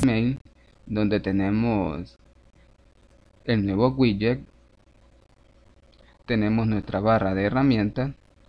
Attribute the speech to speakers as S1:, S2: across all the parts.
S1: Main, donde tenemos el nuevo widget, tenemos nuestra barra de herramientas.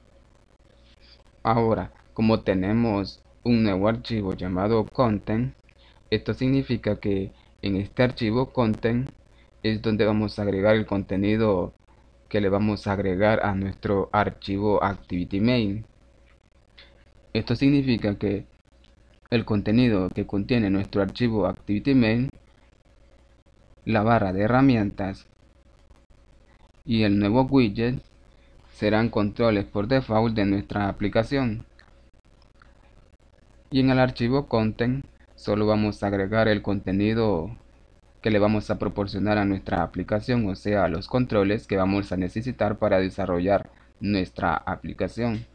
S1: Ahora, como tenemos un nuevo archivo llamado content, esto significa que en este archivo content es donde vamos a agregar el contenido que le vamos a agregar a nuestro archivo activity main. Esto significa que el contenido que contiene nuestro archivo activity main, la barra de herramientas y el nuevo widget serán controles por default de nuestra aplicación. Y en el archivo content solo vamos a agregar el contenido que le vamos a proporcionar a nuestra aplicación, o sea, los controles que vamos a necesitar para desarrollar nuestra aplicación.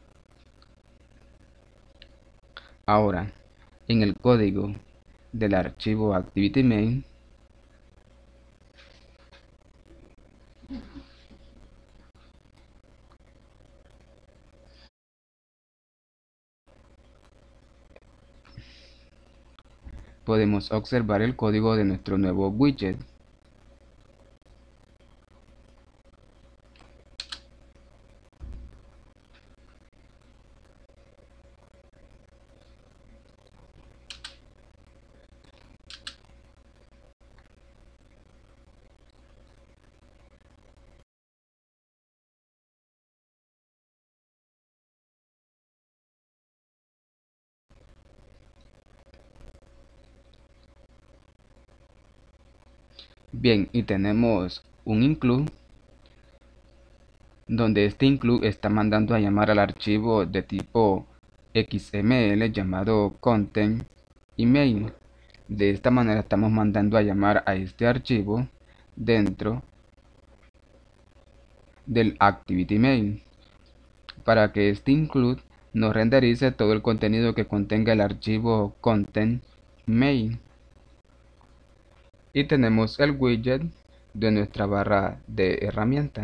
S1: Ahora, en el código del archivo activity main, podemos observar el código de nuestro nuevo widget. Bien, y tenemos un include, donde este include está mandando a llamar al archivo de tipo XML llamado content y main. De esta manera estamos mandando a llamar a este archivo dentro del activity main, para que este include nos renderice todo el contenido que contenga el archivo content main. Y tenemos el widget de nuestra barra de herramientas.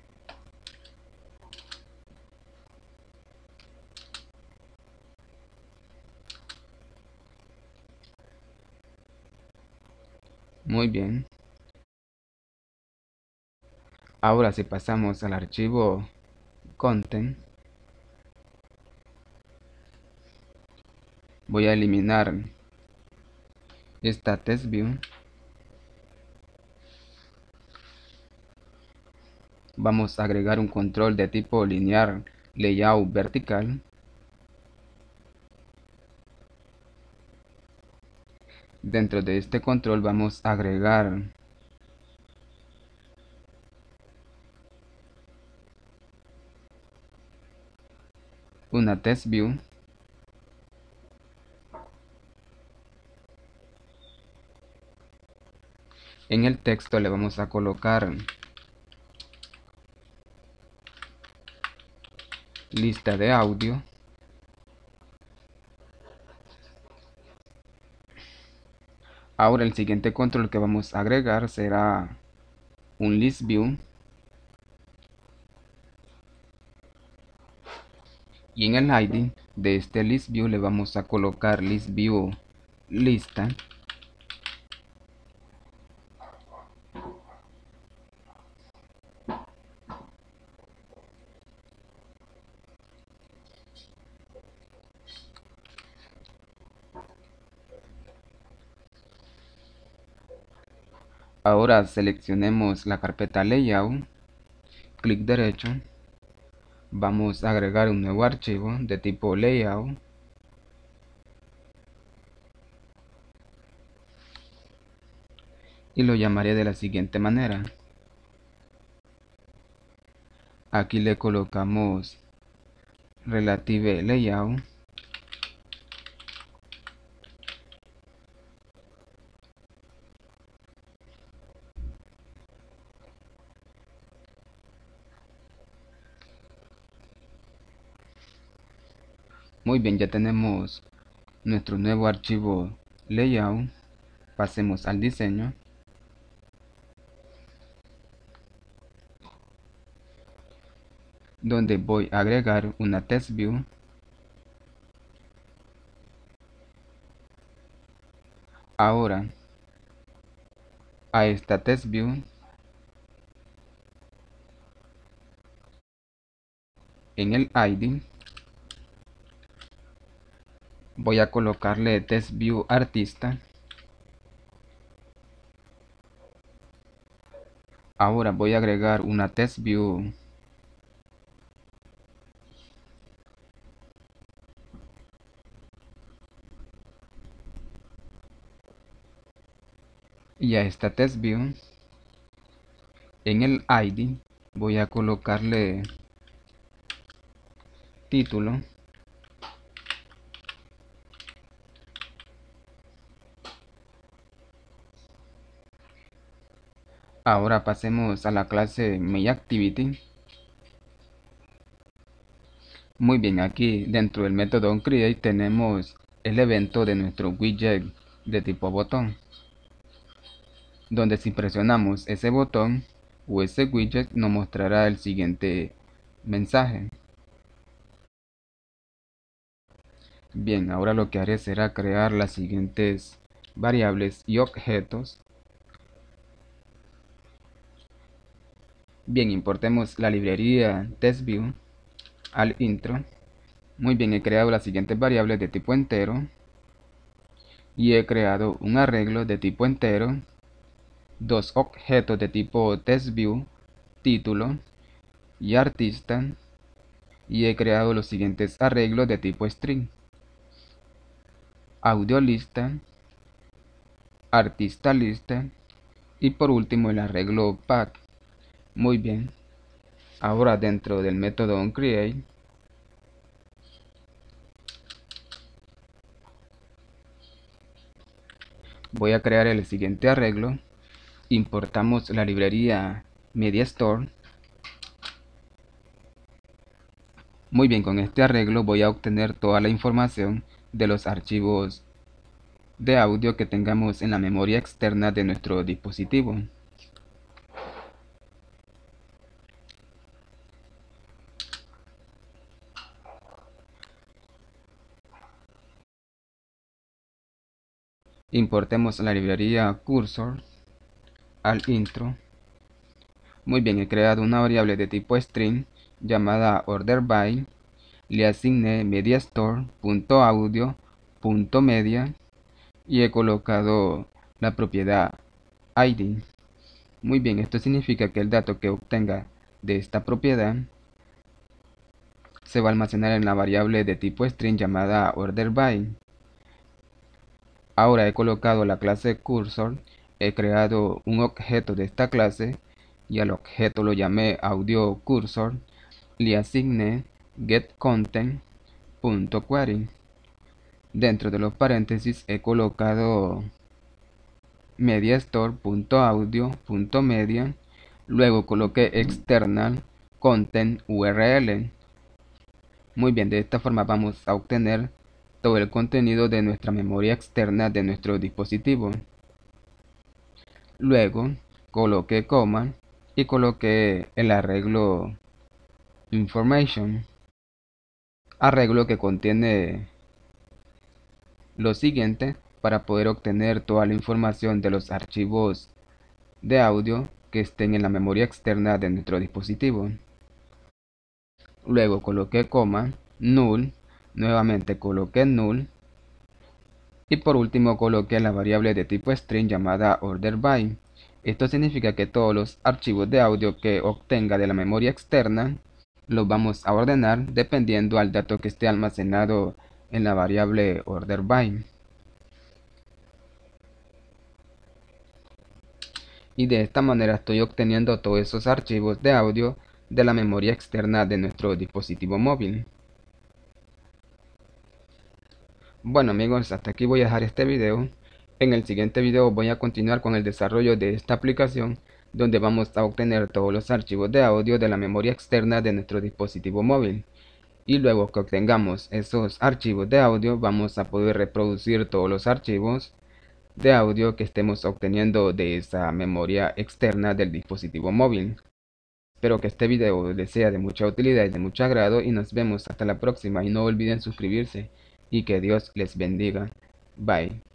S1: Muy bien. Ahora si pasamos al archivo content, voy a eliminar esta test view. Vamos a agregar un control de tipo lineal layout vertical. Dentro de este control vamos a agregar una test view. En el texto le vamos a colocar lista de audio. Ahora el siguiente control que vamos a agregar será un list view. Y en el ID de este list view le vamos a colocar list view lista. Ahora seleccionemos la carpeta layout, clic derecho, vamos a agregar un nuevo archivo de tipo layout y lo llamaré de la siguiente manera. Aquí le colocamos relative layout. Muy bien, ya tenemos nuestro nuevo archivo layout. Pasemos al diseño. Donde voy a agregar una test view. Ahora a esta test view, en el ID voy a colocarle test view artista. Ahora voy a agregar una test view y a esta test view en el ID voy a colocarle título. Ahora pasemos a la clase MyActivity. Muy bien, aquí dentro del método onCreate tenemos el evento de nuestro widget de tipo botón, donde si presionamos ese botón o ese widget nos mostrará el siguiente mensaje. Bien, ahora lo que haré será crear las siguientes variables y objetos. Bien, importemos la librería TestView al intro. Muy bien, he creado las siguientes variables de tipo entero y he creado un arreglo de tipo entero, dos objetos de tipo TestView, título y artista, y he creado los siguientes arreglos de tipo string: audio lista, artista lista y por último el arreglo path. Muy bien, ahora dentro del método onCreate voy a crear el siguiente arreglo. Importamos la librería MediaStore. Muy bien, con este arreglo voy a obtener toda la información de los archivos de audio que tengamos en la memoria externa de nuestro dispositivo. Importemos la librería Cursor al intro. Muy bien, he creado una variable de tipo string llamada orderBy. Le asigné mediastore.audio.media y he colocado la propiedad ID. Muy bien, esto significa que el dato que obtenga de esta propiedad se va a almacenar en la variable de tipo string llamada orderBy. Ahora he colocado la clase cursor, he creado un objeto de esta clase y al objeto lo llamé audioCursor. Le asigné getContent.query. Dentro de los paréntesis he colocado mediastore.audio.media. Luego coloqué external content URL. Muy bien, de esta forma vamos a obtener todo el contenido de nuestra memoria externa de nuestro dispositivo. Luego coloqué coma y coloqué el arreglo information, arreglo que contiene lo siguiente para poder obtener toda la información de los archivos de audio que estén en la memoria externa de nuestro dispositivo. Luego coloqué coma, null, nuevamente coloqué null y por último coloqué la variable de tipo string llamada orderBy. Esto significa que todos los archivos de audio que obtenga de la memoria externa los vamos a ordenar dependiendo al dato que esté almacenado en la variable orderBy. Y de esta manera estoy obteniendo todos esos archivos de audio de la memoria externa de nuestro dispositivo móvil. Bueno amigos, hasta aquí voy a dejar este video. En el siguiente video voy a continuar con el desarrollo de esta aplicación, donde vamos a obtener todos los archivos de audio de la memoria externa de nuestro dispositivo móvil. Y luego que obtengamos esos archivos de audio, vamos a poder reproducir todos los archivos de audio que estemos obteniendo de esa memoria externa del dispositivo móvil. Espero que este video les sea de mucha utilidad y de mucho agrado y nos vemos hasta la próxima y no olviden suscribirse y que Dios les bendiga. Bye.